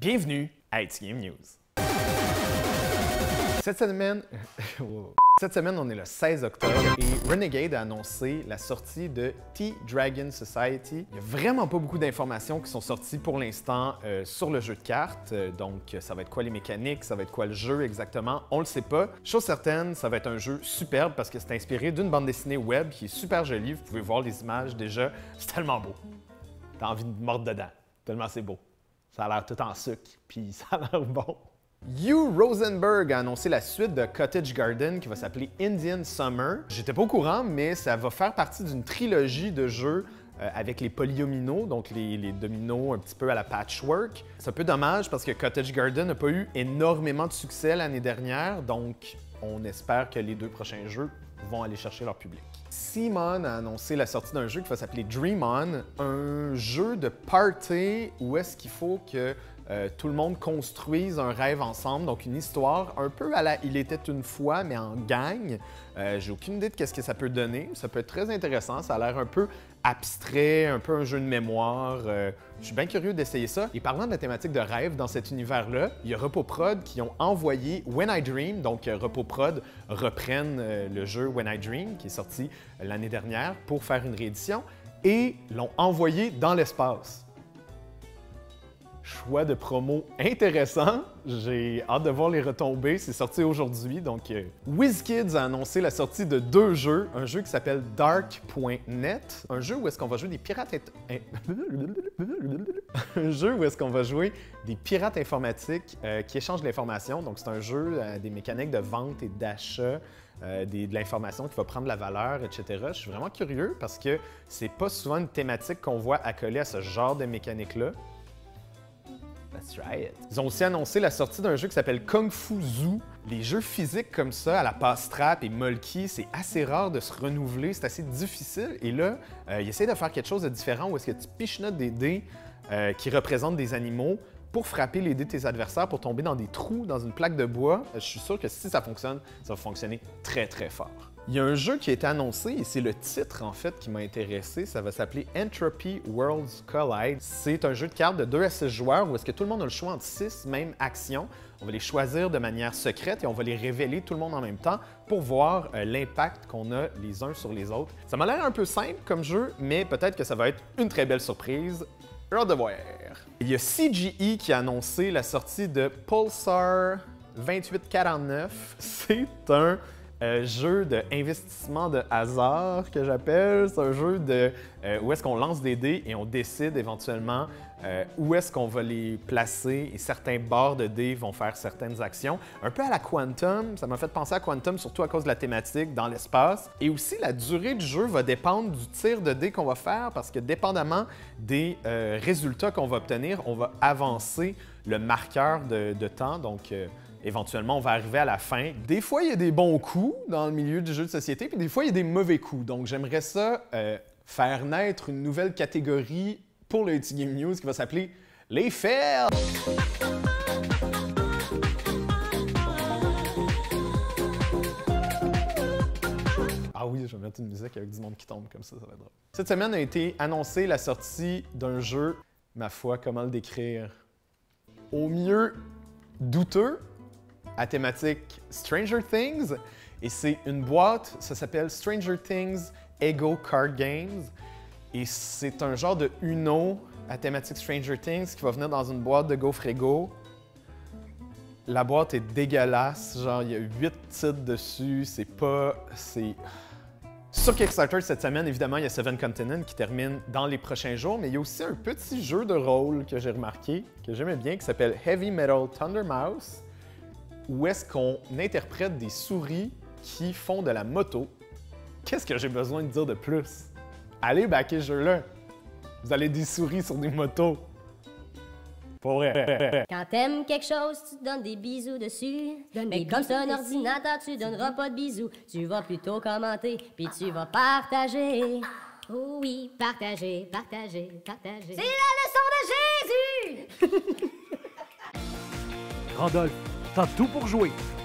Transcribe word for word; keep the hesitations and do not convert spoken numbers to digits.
Bienvenue à It's Game News. Cette semaine, Cette semaine, on est le seize octobre et Renegade a annoncé la sortie de T-Dragon Society. Il n'y a vraiment pas beaucoup d'informations qui sont sorties pour l'instant euh, sur le jeu de cartes. Euh, donc, ça va être quoi les mécaniques, ça va être quoi le jeu exactement, on le sait pas. Chose certaine, ça va être un jeu superbe parce que c'est inspiré d'une bande dessinée web qui est super jolie. Vous pouvez voir les images déjà, c'est tellement beau. T'as envie de mordre dedans, tellement c'est beau. Ça a l'air tout en sucre, puis ça a l'air bon. Hugh Rosenberg a annoncé la suite de Cottage Garden qui va s'appeler Indian Summer. J'étais pas au courant, mais ça va faire partie d'une trilogie de jeux euh, avec les polyomino, donc les, les dominos un petit peu à la patchwork. C'est un peu dommage parce que Cottage Garden n'a pas eu énormément de succès l'année dernière, donc on espère que les deux prochains jeux vont aller chercher leur public. Simon a annoncé la sortie d'un jeu qui va s'appeler Dream On, un jeu de party où est-ce qu'il faut que euh, tout le monde construise un rêve ensemble, donc une histoire un peu à la Il était une fois, mais en gang. Euh, J'ai aucune idée de qu'est-ce que ça peut donner. Ça peut être très intéressant, ça a l'air un peu abstrait, un peu un jeu de mémoire. Euh, je suis bien curieux d'essayer ça. Et parlant de la thématique de rêve dans cet univers-là, il y a RepoProd qui ont envoyé When I Dream, donc euh, RepoProd reprennent euh, le jeu When I Dream, qui est sorti euh, l'année dernière, pour faire une réédition, et l'ont envoyé dans l'espace. Choix de promo intéressant. J'ai hâte de voir les retombées. C'est sorti aujourd'hui, donc euh, WizKids a annoncé la sortie de deux jeux. Un jeu qui s'appelle Dark point net, un jeu où est-ce qu'on va jouer des pirates... un jeu où est-ce qu'on va jouer des pirates informatiques euh, qui échangent l'information. Donc c'est un jeu euh, des mécaniques de vente et d'achat. Euh, des, de l'information qui va prendre la valeur, et cetera. Je suis vraiment curieux parce que c'est pas souvent une thématique qu'on voit accolée à ce genre de mécanique-là. Let's try it. Ils ont aussi annoncé la sortie d'un jeu qui s'appelle Kung Fu Zoo. Les jeux physiques comme ça, à la passe-trappe et Molki, c'est assez rare de se renouveler, c'est assez difficile. Et là, euh, ils essaient de faire quelque chose de différent où est-ce que tu pichenotes des dés euh, qui représentent des animaux pour frapper les dés de tes adversaires, pour tomber dans des trous dans une plaque de bois. Je suis sûr que si ça fonctionne, ça va fonctionner très, très fort. Il y a un jeu qui a été annoncé et c'est le titre en fait qui m'a intéressé. Ça va s'appeler Entropy Worlds Collide. C'est un jeu de cartes de deux à six joueurs où est-ce que tout le monde a le choix entre six mêmes actions. On va les choisir de manière secrète et on va les révéler tout le monde en même temps pour voir euh, l'impact qu'on a les uns sur les autres. Ça m'a l'air un peu simple comme jeu, mais peut-être que ça va être une très belle surprise. Hâte de voir. Il y a C G E qui a annoncé la sortie de Pulsar vingt-huit quarante-neuf. C'est un Euh, jeu d'investissement de hasard que j'appelle. C'est un jeu de, euh, où est-ce qu'on lance des dés et on décide éventuellement euh, où est-ce qu'on va les placer et certains bords de dés vont faire certaines actions. Un peu à la Quantum, ça m'a fait penser à Quantum surtout à cause de la thématique dans l'espace. Et aussi la durée du jeu va dépendre du tir de dés qu'on va faire parce que dépendamment des euh, résultats qu'on va obtenir, on va avancer le marqueur de, de temps. Donc, euh, éventuellement, on va arriver à la fin. Des fois, il y a des bons coups dans le milieu du jeu de société, puis des fois, il y a des mauvais coups. Donc, j'aimerais ça euh, faire naître une nouvelle catégorie pour le It's Game News qui va s'appeler les fails. Ah oui, je vais mettre une musique avec du monde qui tombe comme ça, ça va être drôle. Cette semaine a été annoncée la sortie d'un jeu, ma foi, comment le décrire? Au mieux douteux, à thématique Stranger Things, et c'est une boîte, ça s'appelle Stranger Things Ego Card Games, et c'est un genre de Uno à thématique Stranger Things qui va venir dans une boîte de GoFrego. La boîte est dégueulasse, genre il y a huit titres dessus, c'est pas... c'est... Sur Kickstarter cette semaine, évidemment, il y a Seven Continents qui termine dans les prochains jours, mais il y a aussi un petit jeu de rôle que j'ai remarqué, que j'aimais bien, qui s'appelle Heavy Metal Thunder Mouse, où est-ce qu'on interprète des souris qui font de la moto. Qu'est-ce que j'ai besoin de dire de plus? Allez backer ce jeu-là! Vous allez des souris sur des motos. Pour vrai. Quand t'aimes quelque chose, tu te donnes des bisous dessus. Mais comme c'est un ordinateur, tu donneras pas de bisous. Tu vas plutôt commenter, puis tu vas partager. Oh oui, partager, partager, partager. C'est la leçon de Jésus! Randolph, tente tout pour jouer.